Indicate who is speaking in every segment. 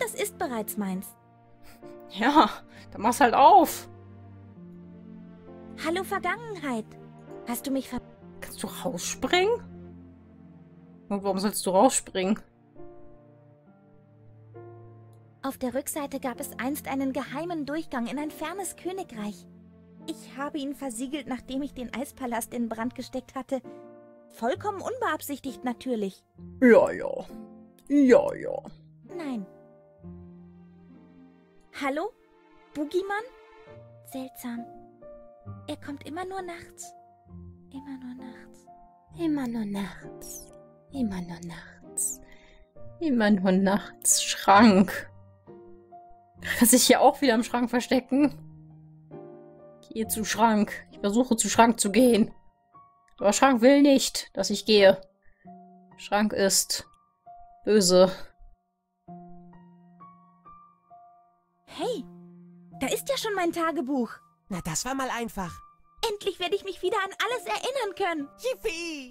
Speaker 1: Das ist bereits meins.
Speaker 2: Ja, dann mach's halt auf.
Speaker 1: Hallo Vergangenheit. Hast du mich
Speaker 2: Kannst du rausspringen? Und warum sollst du rausspringen?
Speaker 1: Auf der Rückseite gab es einst einen geheimen Durchgang in ein fernes Königreich. Ich habe ihn versiegelt, nachdem ich den Eispalast in Brand gesteckt hatte. Vollkommen unbeabsichtigt natürlich.
Speaker 2: Ja, ja. Ja, ja.
Speaker 1: Nein. Hallo? Boogeyman? Seltsam. Er kommt immer nur nachts. Immer nur nachts.
Speaker 2: Immer nur nachts. Immer nur nachts. Immer nur nachts. Schrank. Kann sich hier auch wieder im Schrank verstecken? Gehe zu Schrank. Ich versuche zu Schrank zu gehen. Aber Schrank will nicht, dass ich gehe. Schrank ist böse.
Speaker 1: Hey, da ist ja schon mein Tagebuch.
Speaker 3: Na, das war mal einfach.
Speaker 1: Endlich werde ich mich wieder an alles erinnern können.
Speaker 3: Yippie!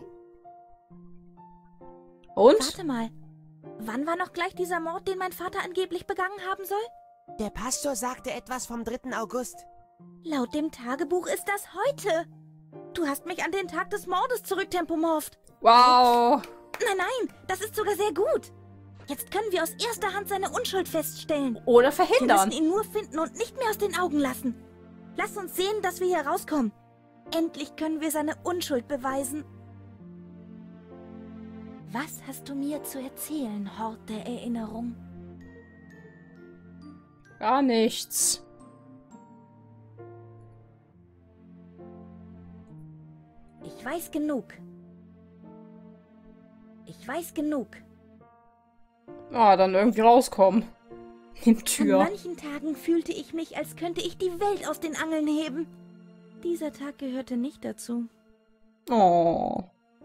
Speaker 2: Und?
Speaker 1: Warte mal. Wann war noch gleich dieser Mord, den mein Vater angeblich begangen haben soll?
Speaker 3: Der Pastor sagte etwas vom 3. August.
Speaker 1: Laut dem Tagebuch ist das heute. Du hast mich an den Tag des Mordes zurücktempomorpht.
Speaker 2: Wow.
Speaker 1: Nein, nein, das ist sogar sehr gut. Jetzt können wir aus erster Hand seine Unschuld feststellen.
Speaker 2: Oder
Speaker 1: Wir
Speaker 2: verhindern.
Speaker 1: müssen ihn nur finden und nicht mehr aus den Augen lassen. Lass uns sehen, dass wir hier rauskommen. Endlich können wir seine Unschuld beweisen. Was hast du mir zu erzählen, Hort der Erinnerung?
Speaker 2: Gar nichts.
Speaker 1: Ich weiß genug. Ich weiß genug.
Speaker 2: Ah, dann irgendwie rauskommen. In
Speaker 1: An
Speaker 2: Tür.
Speaker 1: manchen Tagen fühlte ich mich, als könnte ich die Welt aus den Angeln heben. Dieser Tag gehörte nicht dazu.
Speaker 2: Oh.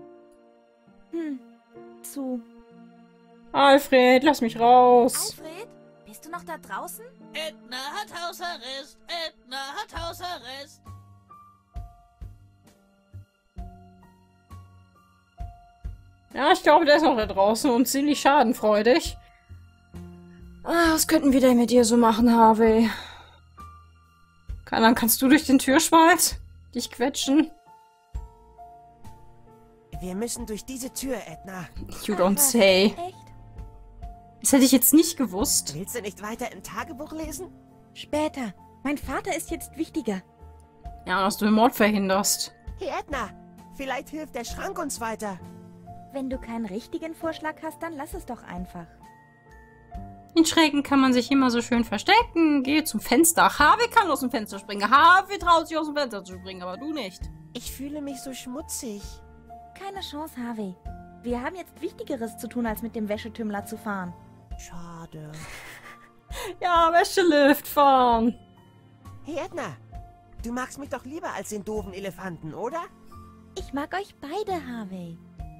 Speaker 1: Zu.
Speaker 2: Alfred, lass mich raus.
Speaker 1: Alfred, bist du noch da draußen?
Speaker 4: Edna hat Hausarrest. Edna hat Hausarrest.
Speaker 2: Ja, ich glaube, der ist noch da draußen und ziemlich schadenfreudig. Ah, was könnten wir denn mit dir so machen, Harvey? Dann kannst du durch den Türspalt dich quetschen.
Speaker 3: Wir müssen durch diese Tür, Edna.
Speaker 2: You don't say.
Speaker 1: Echt?
Speaker 2: Das hätte ich jetzt nicht gewusst.
Speaker 3: Willst du nicht weiter im Tagebuch lesen?
Speaker 1: Später. Mein Vater ist jetzt wichtiger.
Speaker 2: Ja, dass du den Mord verhinderst.
Speaker 3: Hey, Edna, vielleicht hilft der Schrank uns weiter.
Speaker 1: Wenn du keinen richtigen Vorschlag hast, dann lass es doch einfach.
Speaker 2: In Schrägen kann man sich immer so schön verstecken. Geh zum Fenster. Harvey kann aus dem Fenster springen. Harvey traut sich aus dem Fenster zu springen, aber du nicht.
Speaker 3: Ich fühle mich so schmutzig.
Speaker 1: Keine Chance, Harvey. Wir haben jetzt Wichtigeres zu tun, als mit dem Wäschetümmler zu fahren.
Speaker 3: Schade.
Speaker 2: Ja, Wäschelift fahren.
Speaker 3: Hey, Edna, du magst mich doch lieber als den doofen Elefanten, oder?
Speaker 1: Ich mag euch beide, Harvey.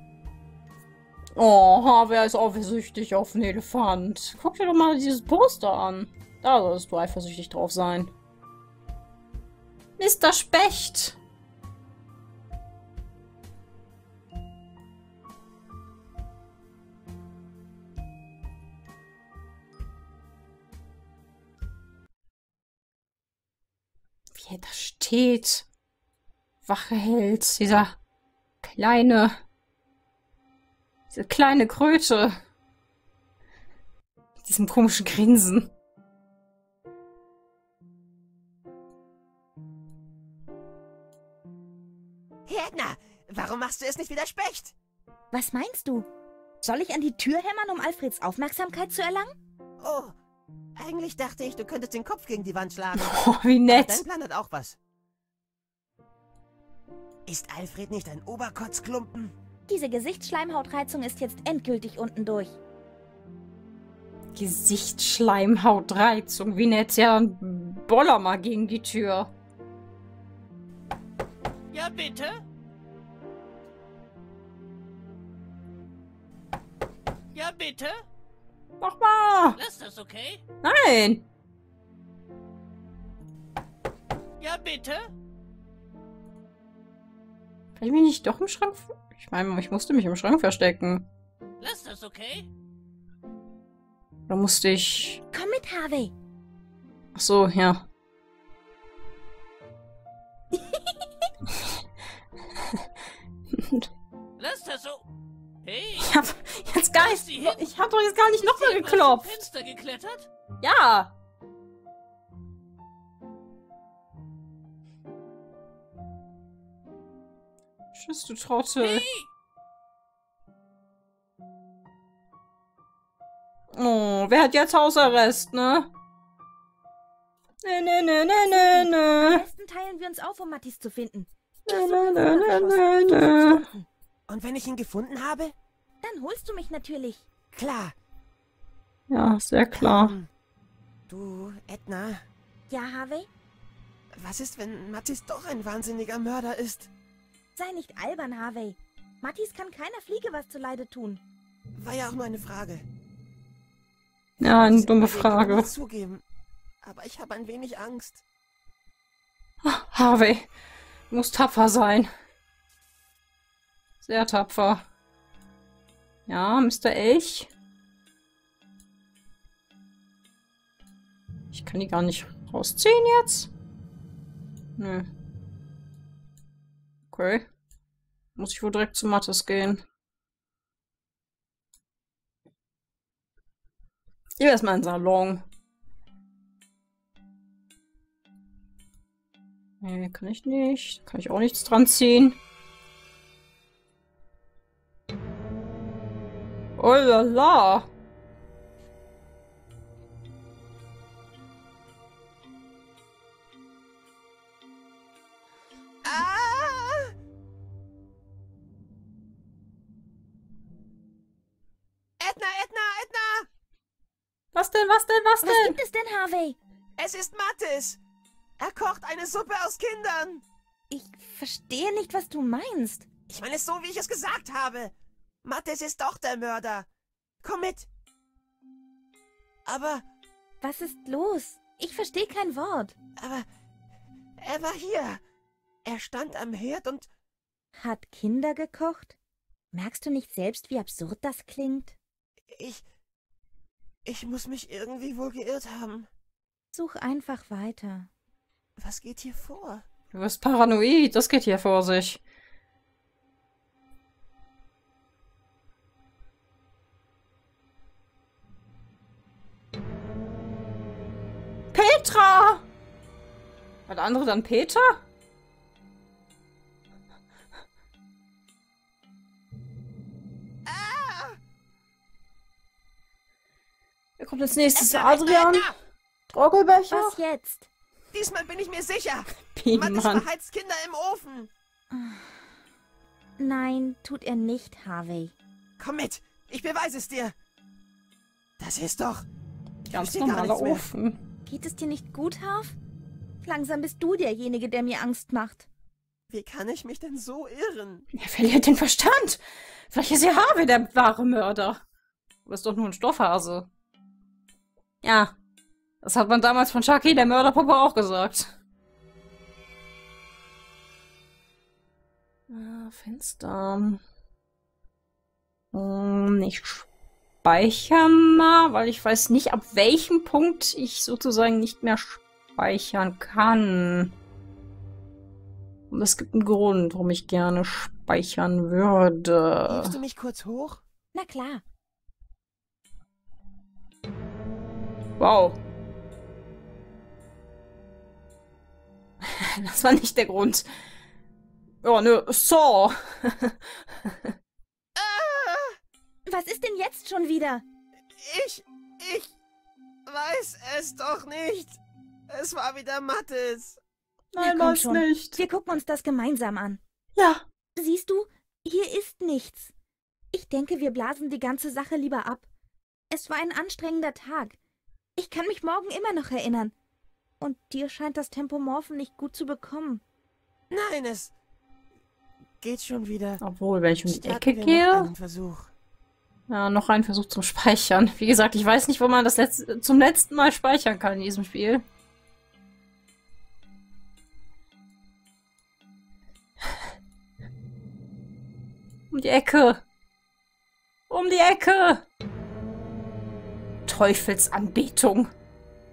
Speaker 2: Oh, Harvey ist eifersüchtig auf einen Elefant. Guck dir doch mal dieses Poster an. Da solltest du eifersüchtig drauf sein. Mr. Specht. Wie er da steht. Wache hält. Diese kleine Kröte. Mit diesem komischen Grinsen.
Speaker 3: Hey, Edna, warum machst du es nicht wie der Specht?
Speaker 1: Was meinst du? Soll ich an die Tür hämmern, um Alfreds Aufmerksamkeit zu erlangen?
Speaker 3: Oh, eigentlich dachte ich, du könntest den Kopf gegen die Wand schlagen.
Speaker 2: Oh, wie
Speaker 3: Dein
Speaker 2: nett.
Speaker 3: Plan hat auch was. Ist Alfred nicht ein Oberkotzklumpen?
Speaker 1: Diese Gesichtsschleimhautreizung ist jetzt endgültig unten durch.
Speaker 2: Gesichtsschleimhautreizung. Wie nett. Ja, ein Boller mal gegen die Tür.
Speaker 4: Ja, bitte? Ja, bitte?
Speaker 2: Mach mal.
Speaker 4: Lass das, okay?
Speaker 2: Nein.
Speaker 4: Ja, bitte?
Speaker 2: Kann ich mich nicht doch im Schrank... Ich meine, ich musste mich im Schrank verstecken.
Speaker 4: Lass das, okay?
Speaker 2: Oder musste ich...
Speaker 1: Harvey.
Speaker 2: Ach so, ja.
Speaker 4: Lass das so. Hey,
Speaker 2: Ich hab jetzt gar nicht... Ich hab doch jetzt gar nicht nochmal
Speaker 4: aus dem
Speaker 2: geklopft.
Speaker 4: Fenster geklettert?
Speaker 2: Ja. Tschüss, du Trottel.
Speaker 4: Hey,
Speaker 2: Oh, wer hat jetzt Hausarrest, ne? Ne.
Speaker 1: Am besten teilen wir uns auf, um Mattis zu finden.
Speaker 2: Ne.
Speaker 3: Und wenn ich ihn gefunden habe?
Speaker 1: Dann holst du mich natürlich.
Speaker 3: Klar.
Speaker 2: Ja, sehr klar.
Speaker 3: Du, Edna,
Speaker 1: Ja, Harvey?
Speaker 3: was ist, wenn Mattis doch ein wahnsinniger Mörder ist?
Speaker 1: Sei nicht albern, Harvey. Mattis kann keiner Fliege was zuleide tun.
Speaker 3: War ja auch nur eine Frage.
Speaker 2: Ja, eine dumme
Speaker 3: Ich will aber
Speaker 2: Frage.
Speaker 3: nicht zugeben. Aber ich habe ein wenig Angst.
Speaker 2: Harvey, du musst tapfer sein. Sehr tapfer. Ja, Mr. Elch. Ich kann die gar nicht rausziehen jetzt. Nö. Okay. Muss ich wohl direkt zu Mattes gehen. Ich will erstmal in den Salon. Nee, kann ich nicht. Kann ich auch nichts dran ziehen. Oh la la.
Speaker 3: Ah! Edna!
Speaker 2: Was denn?
Speaker 1: Was gibt es denn, Harvey?
Speaker 3: Es ist Mattis! Er kocht eine Suppe aus Kindern!
Speaker 1: Ich verstehe nicht, was du meinst.
Speaker 3: Ich meine es so, wie ich es gesagt habe. Mattis ist doch der Mörder. Komm mit. Aber
Speaker 1: Was ist los? Ich verstehe kein Wort.
Speaker 3: er war hier. Er stand am Herd und...
Speaker 1: Hat Kinder gekocht? Merkst du nicht selbst, wie absurd das klingt?
Speaker 3: Ich muss mich irgendwie wohl geirrt haben.
Speaker 1: Such einfach weiter.
Speaker 3: Was geht hier vor?
Speaker 2: Du wirst paranoid. Das geht hier vor sich. Petra! War der andere dann Peter? Wer kommt als nächstes? Adrian?
Speaker 3: Edna!
Speaker 2: Trockelbecher?
Speaker 1: Was jetzt?
Speaker 3: Diesmal bin ich mir sicher. Mattis
Speaker 2: Bienenmann.
Speaker 3: verheizt Kinder im Ofen.
Speaker 1: Nein, tut er nicht, Harvey.
Speaker 3: Komm mit. Ich beweise es dir. Das ist doch...
Speaker 2: Ganz
Speaker 3: verstehe gar
Speaker 2: normaler
Speaker 3: nichts mehr.
Speaker 2: Ofen.
Speaker 1: Geht es dir nicht gut, Harv? Langsam bist du derjenige, der mir Angst macht.
Speaker 3: Wie kann ich mich denn so irren?
Speaker 2: Er verliert den Verstand. Vielleicht ist ja Harvey der wahre Mörder. Du bist doch nur ein Stoffhase. Ja, das hat man damals von Chucky, der Mörderpuppe, auch gesagt. Fenster. Ich speichere mal, weil ich weiß nicht, ab welchem Punkt ich sozusagen nicht mehr speichern kann. Und es gibt einen Grund, warum ich gerne speichern würde.
Speaker 3: Hilfst du mich kurz hoch?
Speaker 1: Na klar.
Speaker 2: Wow. Das war nicht der Grund. Ja, ne, Saw.
Speaker 1: Was ist denn jetzt schon wieder?
Speaker 3: Ich weiß es doch nicht. Es war wieder Mattis.
Speaker 2: Nein,
Speaker 1: Na, komm
Speaker 2: war's
Speaker 1: schon.
Speaker 2: nicht.
Speaker 1: Wir gucken uns das gemeinsam an.
Speaker 2: Ja.
Speaker 1: Siehst du, hier ist nichts. Ich denke, wir blasen die ganze Sache lieber ab. Es war ein anstrengender Tag. Ich kann mich morgen immer noch erinnern. Und dir scheint das Tempomorphen nicht gut zu bekommen.
Speaker 3: Nein, es geht schon wieder.
Speaker 2: Obwohl, wenn ich um die
Speaker 3: Starten
Speaker 2: Ecke
Speaker 3: wir noch
Speaker 2: gehe.
Speaker 3: einen Versuch.
Speaker 2: Ja, noch ein Versuch zum Speichern. Wie gesagt, ich weiß nicht, wo man das zum letzten Mal speichern kann in diesem Spiel. Um die Ecke. Um die Ecke. Teufelsanbetung.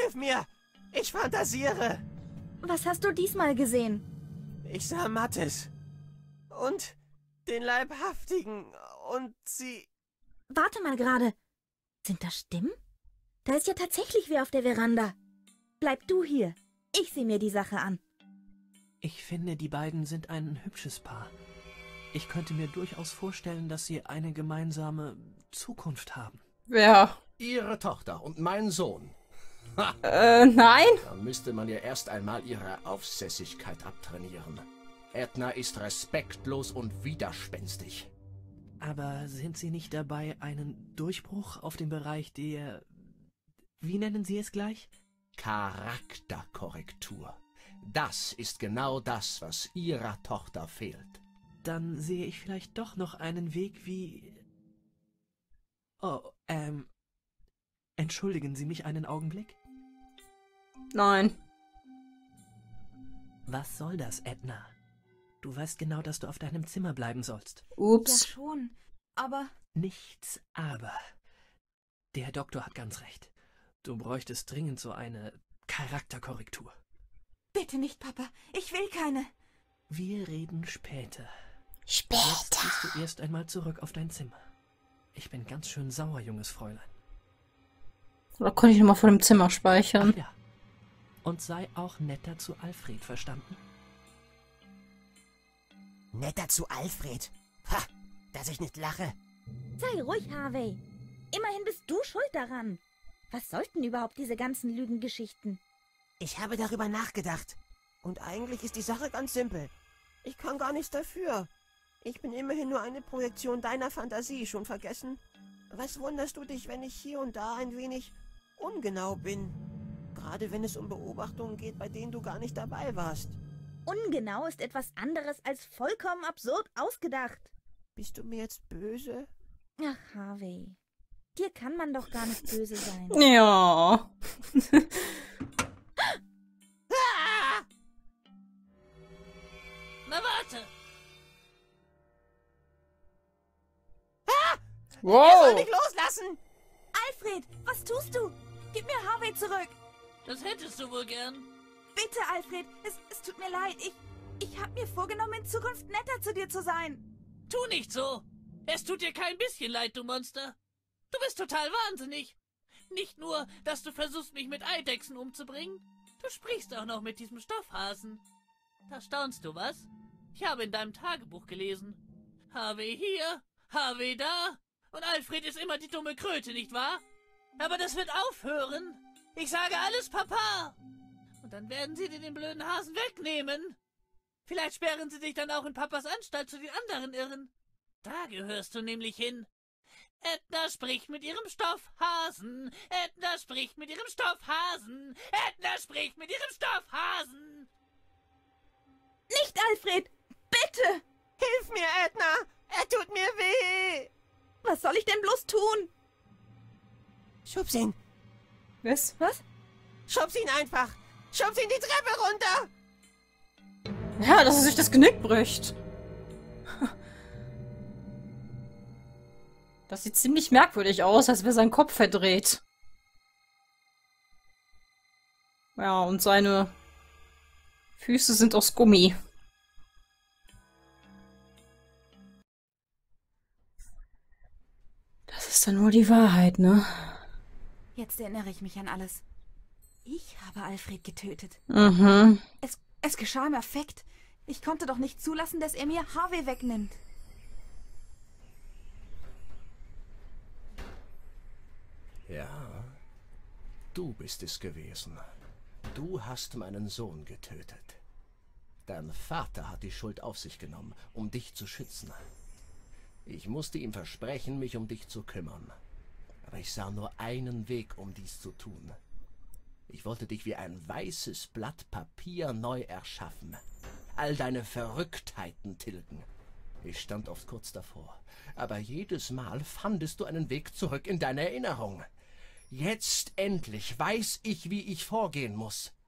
Speaker 3: Hilf mir! Ich fantasiere!
Speaker 1: Was hast du diesmal gesehen?
Speaker 3: Ich sah Mattes. Und den Leibhaftigen. Und sie...
Speaker 1: Warte mal gerade. Sind das Stimmen? Da ist ja tatsächlich wer auf der Veranda. Bleib du hier. Ich sehe mir die Sache an.
Speaker 5: Ich finde, die beiden sind ein hübsches Paar. Ich könnte mir durchaus vorstellen, dass sie eine gemeinsame Zukunft haben.
Speaker 2: Wer?
Speaker 6: Ihre Tochter und mein Sohn.
Speaker 2: Nein?
Speaker 6: Da müsste man ihr erst einmal ihre Aufsässigkeit abtrainieren. Edna ist respektlos und widerspenstig.
Speaker 5: Aber sind Sie nicht dabei, einen Durchbruch auf dem Bereich der... Wie nennen Sie es gleich?
Speaker 6: Charakterkorrektur. Das ist genau das, was Ihrer Tochter fehlt.
Speaker 5: Dann sehe ich vielleicht doch noch einen Weg wie... Oh, entschuldigen Sie mich einen Augenblick?
Speaker 2: Nein.
Speaker 5: Was soll das, Edna? Du weißt genau, dass du auf deinem Zimmer bleiben sollst.
Speaker 2: Ups.
Speaker 1: Ja schon, aber...
Speaker 5: Nichts aber. Der Doktor hat ganz recht. Du bräuchtest dringend so eine Charakterkorrektur.
Speaker 1: Bitte nicht, Papa. Ich will keine.
Speaker 5: Wir reden später.
Speaker 2: Später.
Speaker 5: Jetzt gehst du erst einmal zurück auf dein Zimmer. Ich bin ganz schön sauer, junges Fräulein.
Speaker 2: Oder konnte ich nochmal vor dem Zimmer speichern?
Speaker 5: Ach ja. Und sei auch netter zu Alfred, verstanden?
Speaker 3: Netter zu Alfred. Ha, dass ich nicht lache.
Speaker 1: Sei ruhig, Harvey. Immerhin bist du schuld daran. Was sollten überhaupt diese ganzen Lügengeschichten?
Speaker 3: Ich habe darüber nachgedacht. Und eigentlich ist die Sache ganz simpel. Ich kann gar nichts dafür. Ich bin immerhin nur eine Projektion deiner Fantasie, schon vergessen? Was wunderst du dich, wenn ich hier und da ein wenig ungenau bin? Gerade wenn es um Beobachtungen geht, bei denen du gar nicht dabei warst.
Speaker 1: Ungenau ist etwas anderes als vollkommen absurd ausgedacht.
Speaker 3: Bist du mir jetzt böse?
Speaker 1: Ach, Harvey. Dir kann man doch gar nicht böse sein.
Speaker 2: Ja.
Speaker 4: Na warte!
Speaker 3: Er soll mich
Speaker 2: Wow.
Speaker 3: loslassen!
Speaker 1: Alfred, was tust du? Gib mir Harvey zurück.
Speaker 4: Das hättest du wohl gern.
Speaker 1: Bitte, Alfred. Es tut mir leid. Ich habe mir vorgenommen, in Zukunft netter zu dir zu sein.
Speaker 4: Tu nicht so! Es tut dir kein bisschen leid, du Monster. Du bist total wahnsinnig. Nicht nur, dass du versuchst, mich mit Eidechsen umzubringen, du sprichst auch noch mit diesem Stoffhasen. Da staunst du, was? Ich habe in deinem Tagebuch gelesen. Harvey hier, Harvey da, und Alfred ist immer die dumme Kröte, nicht wahr? Aber das wird aufhören. Ich sage alles Papa. Und dann werden sie dir den blöden Hasen wegnehmen. Vielleicht sperren sie dich dann auch in Papas Anstalt zu den anderen Irren. Da gehörst du nämlich hin. Edna spricht mit ihrem Stoffhasen. Edna spricht mit ihrem Stoffhasen. Edna spricht mit ihrem Stoffhasen.
Speaker 1: Nicht, Alfred. Bitte.
Speaker 3: Hilf mir, Edna! Er tut mir weh!
Speaker 1: Was soll ich denn bloß tun?
Speaker 3: Schubs ihn!
Speaker 2: Was?
Speaker 1: Was?
Speaker 3: Schubs ihn einfach! Schubs ihn die Treppe runter!
Speaker 2: Ja, dass er sich das Genick bricht. Das sieht ziemlich merkwürdig aus, als wäre sein Kopf verdreht. Ja, und seine Füße sind aus Gummi. Das ist dann wohl die Wahrheit, ne?
Speaker 1: Jetzt erinnere ich mich an alles. Ich habe Alfred getötet.
Speaker 2: Mhm.
Speaker 1: Es geschah im Affekt. Ich konnte doch nicht zulassen, dass er mir Harvey wegnimmt.
Speaker 6: Ja, du bist es gewesen. Du hast meinen Sohn getötet. Dein Vater hat die Schuld auf sich genommen, um dich zu schützen. Ich musste ihm versprechen, mich um dich zu kümmern. Aber ich sah nur einen Weg, um dies zu tun. Ich wollte dich wie ein weißes Blatt Papier neu erschaffen. All deine Verrücktheiten tilgen. Ich stand oft kurz davor. Aber jedes Mal fandest du einen Weg zurück in deine Erinnerung. Jetzt endlich weiß ich, wie ich vorgehen muss.